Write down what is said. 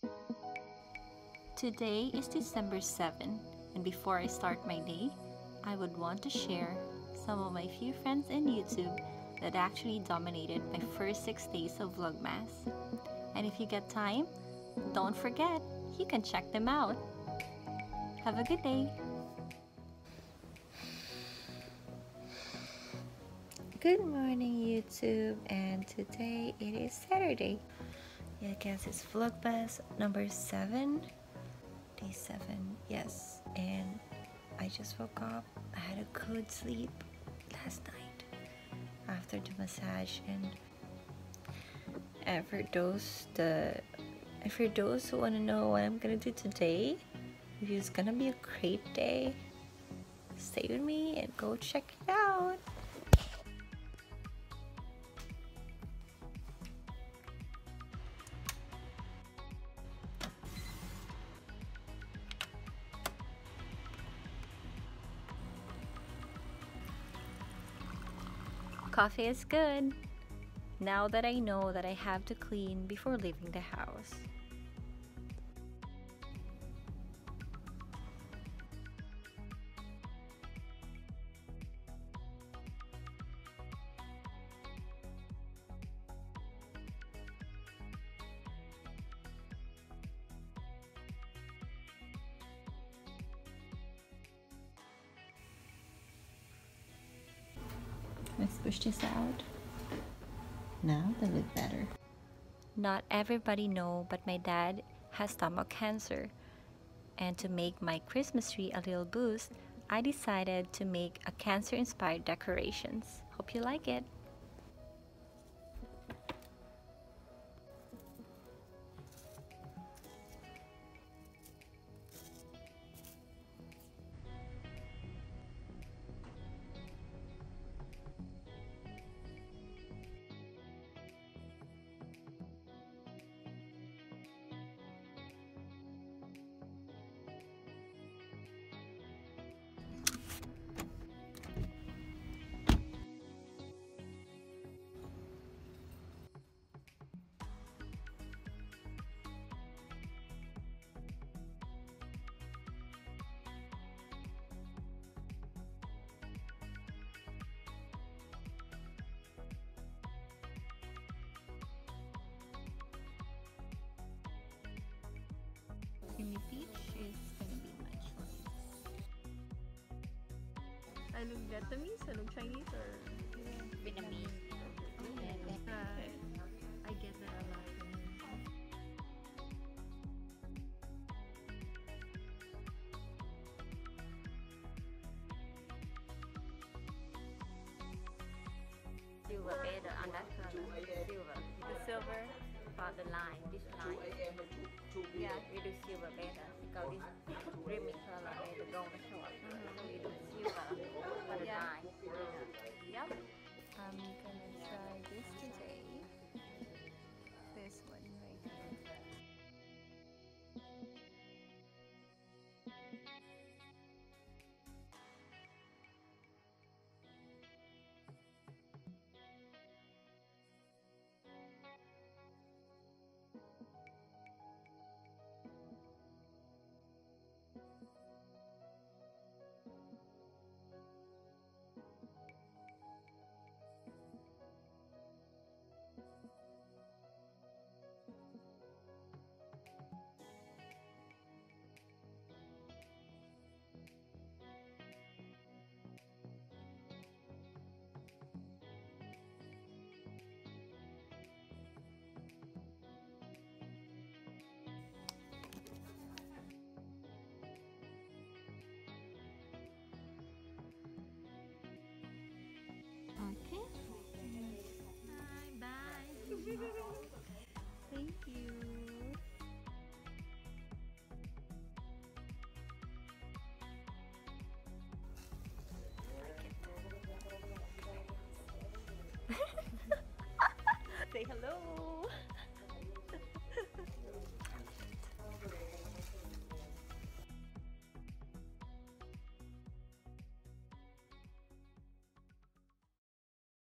Today is December 7, and before I start my day, I would want to share some of my few friends in YouTube that actually dominated my first 6 days of Vlogmas. And if you get time, don't forget, you can check them out. Have a good day! Good morning YouTube, and today it is Saturday. I guess it's Vlogmas number 7. Day 7, yes. And I just woke up. I had a good sleep last night after the massage, and for those who want to know what I'm gonna do today, it's gonna be a great day. Stay with me and go check it out. Coffee is good. Now that I know that I have to clean before leaving the house. Let's push this out. Now they look better. Not everybody know, but my dad has stomach cancer. And to make my Christmas tree a little boost, I decided to make a cancer-inspired decorations. Hope you like it. Creamy peach is gonna be my choice. I look Vietnamese, I look Chinese, or Vietnamese. I get that a lot. Silver better on that color. Silver. The silver for the line. This line. Yeah, we do silver better because this creamy color is the golden short. So we do silver for the line. Yep.